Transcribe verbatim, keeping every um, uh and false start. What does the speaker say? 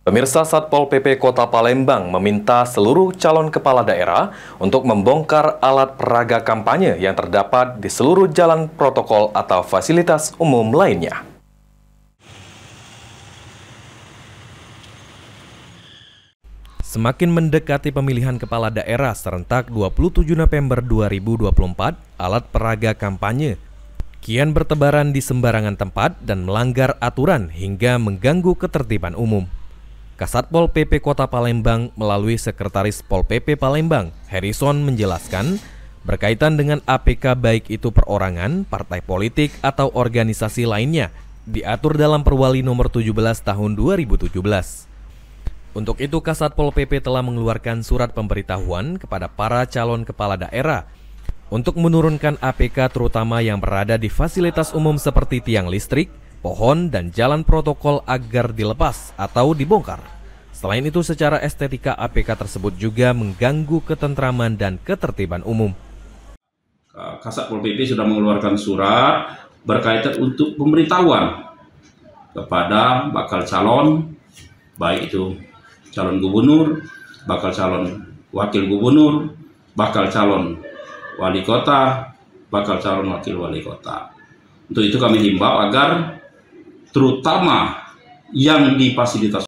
Pemirsa, Satpol P P Kota Palembang meminta seluruh calon kepala daerah untuk membongkar alat peraga kampanye yang terdapat di seluruh jalan protokol atau fasilitas umum lainnya. Semakin mendekati pemilihan kepala daerah serentak dua puluh tujuh November dua ribu dua puluh empat, alat peraga kampanye kian bertebaran di sembarangan tempat dan melanggar aturan hingga mengganggu ketertiban umum. Kasatpol P P Kota Palembang melalui Sekretaris Pol P P Palembang, Harrison, menjelaskan berkaitan dengan A P K baik itu perorangan, partai politik, atau organisasi lainnya diatur dalam Perwali nomor tujuh belas tahun dua ribu tujuh belas. Untuk itu, Kasatpol P P telah mengeluarkan surat pemberitahuan kepada para calon kepala daerah untuk menurunkan A P K terutama yang berada di fasilitas umum seperti tiang listrik, pohon, dan jalan protokol agar dilepas atau dibongkar. Selain itu, secara estetika A P K tersebut juga mengganggu ketentraman dan ketertiban umum. Kasatpol P P sudah mengeluarkan surat berkaitan untuk pemberitahuan kepada bakal calon, baik itu calon gubernur, bakal calon wakil gubernur, bakal calon wali kota, bakal calon wakil wali kota. Untuk itu kami himbau agar terutama yang di fasilitas